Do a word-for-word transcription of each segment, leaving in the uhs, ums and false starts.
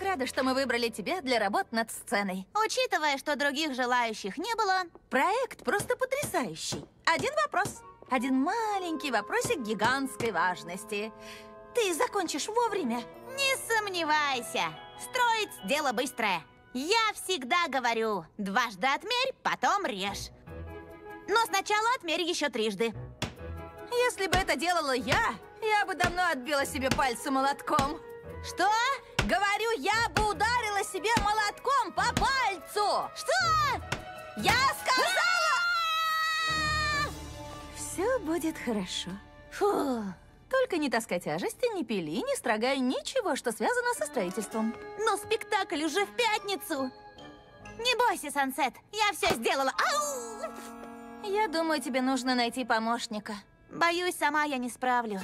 рада, что мы выбрали тебя для работ над сценой. Учитывая, что других желающих не было... Проект просто потрясающий. Один вопрос. Один маленький вопросик гигантской важности. Ты закончишь вовремя? Не сомневайся. Строить дело быстрое. Я всегда говорю, дважды отмерь, потом режь. Но сначала отмерь еще трижды. Если бы это делала я, я бы давно отбила себе пальцы молотком. Что? Говорю, я бы ударила себе молотком по пальцу. Что? Я сказала! Все будет хорошо. Фу. Только не таскай тяжести, не пили, не строгай ничего, что связано со строительством. Но спектакль уже в пятницу. Не бойся, Сансет, я все сделала. Ау! Я думаю, тебе нужно найти помощника. Боюсь, сама я не справлюсь.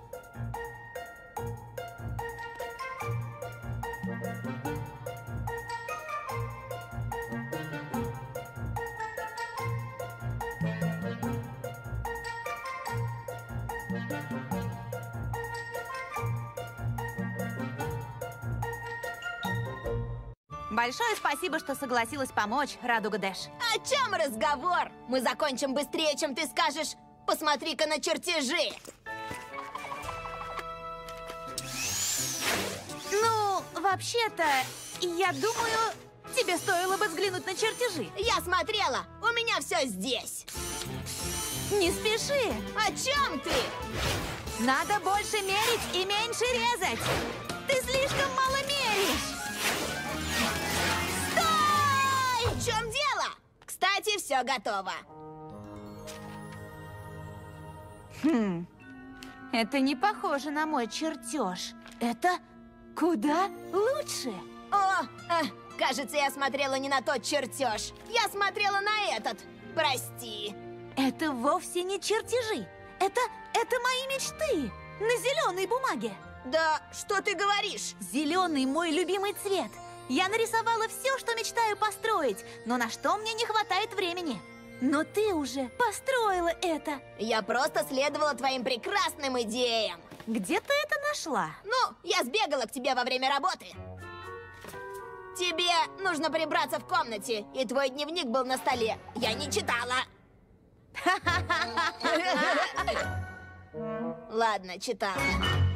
Большое спасибо, что согласилась помочь, Радуга Дэш. О чем разговор? Мы закончим быстрее, чем ты скажешь. Посмотри-ка на чертежи. Ну, вообще-то, я думаю, тебе стоило бы взглянуть на чертежи. Я смотрела. У меня все здесь. Не спеши. О чем ты? Надо больше мерить и меньше резать. Ты слишком мало меришь. В чем дело? Кстати, все готово. Хм, это не похоже на мой чертеж. Это куда лучше. О, э, кажется, я смотрела не на тот чертеж. Я смотрела на этот. Прости. Это вовсе не чертежи. Это, это мои мечты. На зеленой бумаге. Да что ты говоришь? Зеленый мой любимый цвет. Я нарисовала все, что мечтаю построить, но на что мне не хватает времени. Но ты уже построила это. Я просто следовала твоим прекрасным идеям. Где ты это нашла? Ну, я сбегала к тебе во время работы. Тебе нужно прибраться в комнате, и твой дневник был на столе. Я не читала. Ладно, читала.